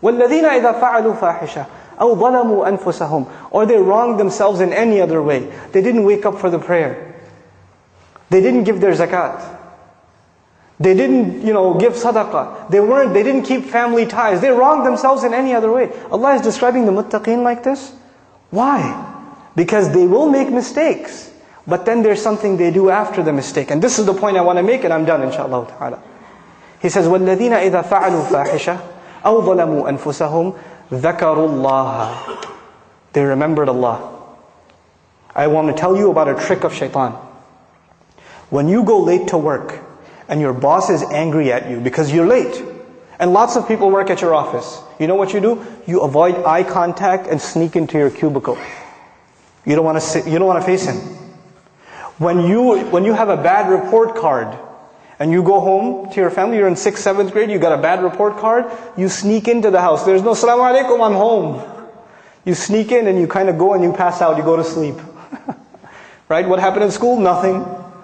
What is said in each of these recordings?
وَالَّذِينَ إِذَا فَعَلُوا فَاحِشَةً أَوْ ظَلَمُوا أَنفُسَهُم, or they wronged themselves in any other way. They didn't wake up for the prayer. They didn't give their zakat. They didn't, give sadaqah. They didn't keep family ties. They wronged themselves in any other way. Allah is describing the muttaqeen like this. Why? Because they will make mistakes. But then there's something they do after the mistake. And this is the point I want to make, and I'm done, inshallah ta'ala. He says, وَالَّذِينَ إِذَا فَعَلُوا فَاحِشَةً أَوْ ظَلَمُوا أَنفُسَهُمْ ذَكَرُوا اللَّهَ. They remembered Allah. I want to tell you about a trick of shaitan. When you go late to work, and your boss is angry at you because you're late, and lots of people work at your office, you know what you do? You avoid eye contact and sneak into your cubicle. You don't want to face him. When you have a bad report card, and you go home to your family, you're in 6th, 7th grade, you got a bad report card, you sneak into the house. There's no Assalamu alaikum, I'm home. You sneak in and you kind of go and you pass out, you go to sleep. Right? What happened in school? Nothing.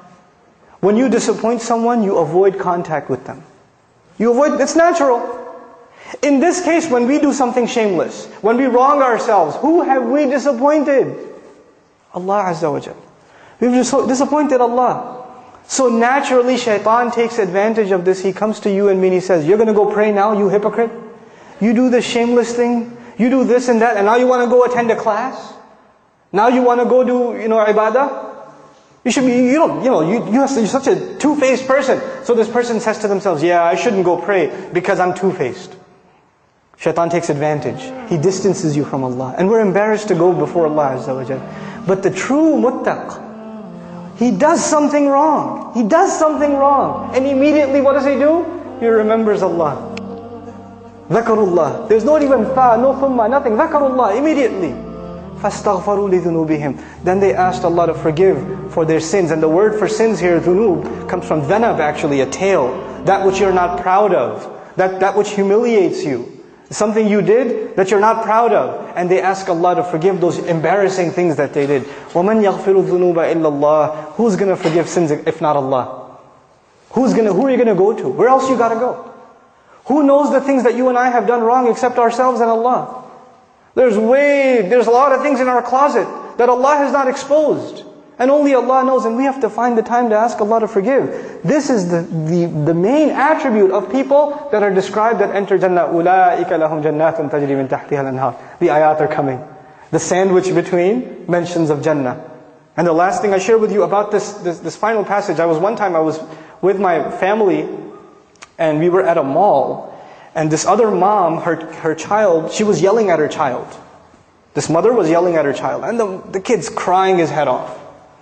When you disappoint someone, you avoid contact with them. It's natural. In this case, when we do something shameless, when we wrong ourselves, who have we disappointed? Allah Azza wa Jal. We've disappointed Allah. So naturally, shaitan takes advantage of this. He comes to you and me and he says, you're going to go pray now, you hypocrite? You do this shameless thing, you do this and that, and now you want to go attend a class? Now you want to go do, ibadah? You should be, you're such a two-faced person. So this person says to themselves, yeah, I shouldn't go pray because I'm two-faced. Shaitan takes advantage. He distances you from Allah. And we're embarrassed to go before Allah Azza wa Jal. But the true muttaq, he does something wrong. He does something wrong. And immediately what does he do? He remembers Allah. Dhakarullah. There's not even fa, no thumma, nothing. Dhakarullah, immediately. فَاسْتَغْفَرُوا لِذُنُوبِهِمْ. Then they asked Allah to forgive for their sins. And the word for sins here, dhunub, comes from dhanab actually, a tail. That which you're not proud of. That which humiliates you. Something you did that you're not proud of. And they ask Allah to forgive those embarrassing things that they did. وَمَنْ يَغْفِرُ الذُّنُوبَ إِلَّا اللَّهِ. Who's going to forgive sins if not Allah? Who are you going to go to? Where else you got to go? Who knows the things that you and I have done wrong except ourselves and Allah? There's a lot of things in our closet that Allah has not exposed. And only Allah knows, and we have to find the time to ask Allah to forgive. This is the main attribute of people that are described that enter Jannah. أُولَٰئِكَ لَهُمْ جَنَّاتٌ تَجْرِي مِنْ تَحْتِهَا الْأَنْهَارُ. The ayat are coming. The sandwich between mentions of Jannah. And the last thing I share with you about this final passage, I was with my family, and we were at a mall, and this other mom, her child, she was yelling at her child. This mother was yelling at her child, and the kid's crying his head off.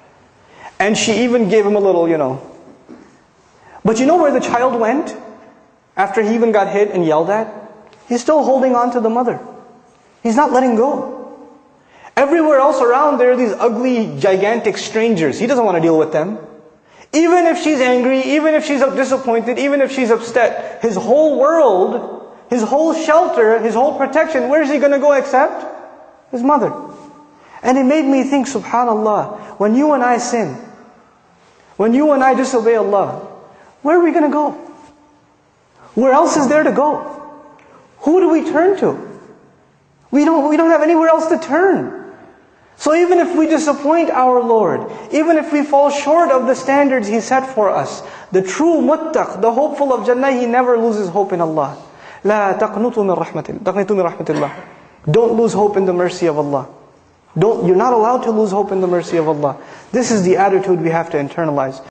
And she even gave him a little, But you know where the child went? After he even got hit and yelled at? He's still holding on to the mother. He's not letting go. Everywhere else around there are these ugly, gigantic strangers. He doesn't want to deal with them. Even if she's angry, even if she's disappointed, even if she's upset, his whole world, his whole shelter, his whole protection, where is he going to go except his mother? And it made me think, subhanallah, when you and I sin, when you and I disobey Allah, where are we going to go? Where else is there to go? Who do we turn to? We don't have anywhere else to turn. So even if we disappoint our Lord, even if we fall short of the standards He set for us, the true muttaq, the hopeful of Jannah, he never loses hope in Allah. لا تقنطوا من رحمة الله. Don't lose hope in the mercy of Allah. You're not allowed to lose hope in the mercy of Allah. This is the attitude we have to internalize.